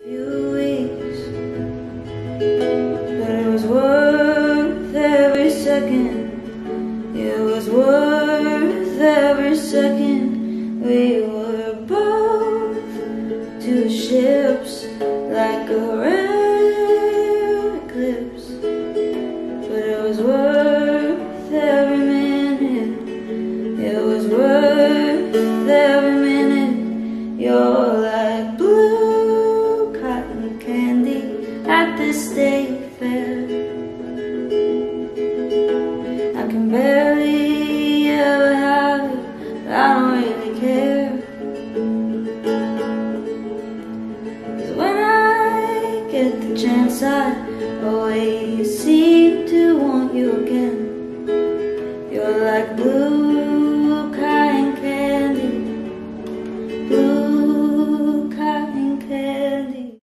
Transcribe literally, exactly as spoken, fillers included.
Few weeks, but it was worth every second. It was worth every second. We were both two ships, like a rare eclipse. But it was worth every minute. It was worth every minute. You're like blue cotton candy at the state fair. I can barely ever have it, but I don't really care. 'Cause when I get the chance, I always seem to want you again.